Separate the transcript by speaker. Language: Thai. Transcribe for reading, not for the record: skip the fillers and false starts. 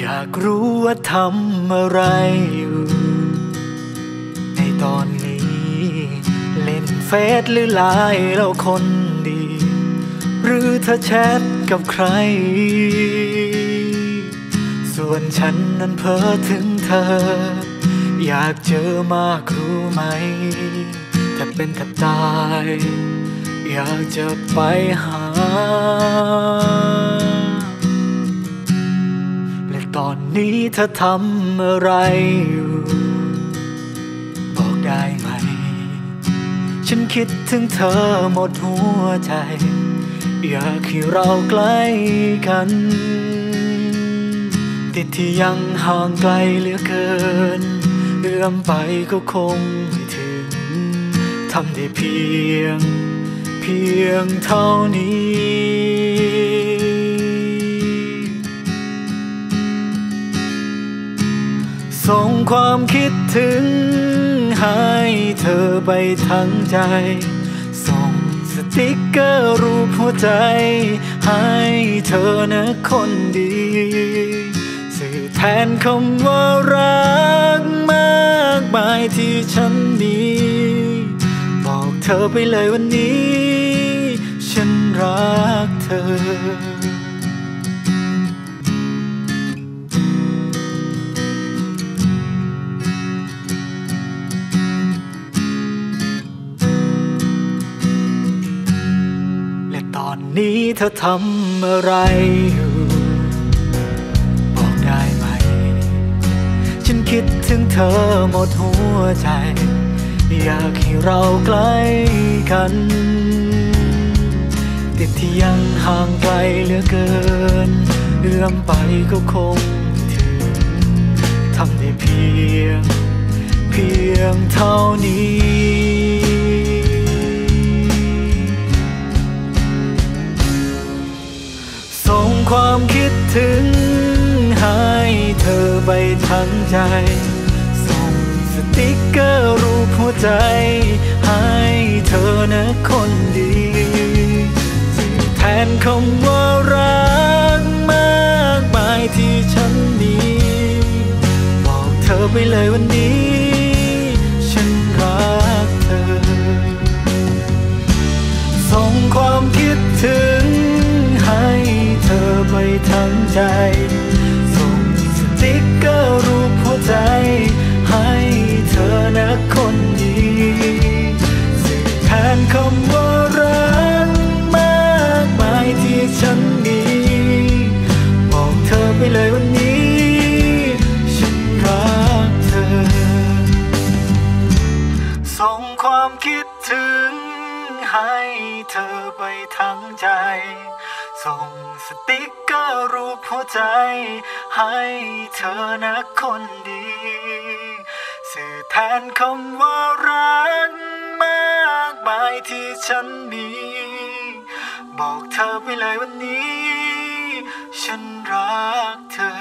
Speaker 1: อยากรู้ว่าทำอะไรอยู่ในตอนนี้เล่นเฟซหรือไลน์แล้วคนดีหรือเธอแชทกับใครส่วนฉันนั้นเพ้อถึงเธออยากเจอมากรู้ไหมแทบเป็นแทบตายอยากจะไปหาและตอนนี้เธอทำอะไรอยู่บอกได้ไหมฉันคิดถึงเธอหมดหัวใจอยากให้เราใกล้กันติดที่ยังห่างไกลเหลือเกินเอื้อมไปก็คงไม่ถึงทำได้เพียงเท่านี้ส่งความคิดถึงให้เธอไปทั้งใจส่งสติ๊กเกอร์รูปหัวใจให้เธอนะคนดีสื่อแทนคำว่ารักมากมายที่ฉันมีบอกเธอไปเลยวันนี้ฉันรักเธอและตอนนี้เธอทำอะไรอยู่บอกได้ไหมฉันคิดถึงเธอหมดหัวใจอยากให้เราใกล้กันติดที่ยังห่างไกลเหลือเกินเอื้อมไปก็คงถึงทำได้เพียงเท่านี้ส่งความคิดถึงให้เธอไปทั้งใจส่งสติ๊กเกอร์รูปหัวใจให้เธอนะคนดีสื่อแทนคำว่ารักมากมายที่ฉันมีบอกเธอไปเลยวันนี้ฉันรักเธอส่งความคิดถึงให้เธอไปทั้งใจส่งสติ๊กเกอร์รูปหัวใจให้เธอนะคนดีสื่อแทนคำว่ารักมากมายที่ฉันมีบอกเธอไปเลยวันนี้ฉันรักเธอส่งความคิดถึงให้เธอไปทั้งใจส่งสติ๊กเกอร์รูปหัวใจให้เธอนะคนดีสื่อแทนคำว่ารักมากมายที่ฉันมีบอกเธอไปเลยวันนี้ฉันรักเธอ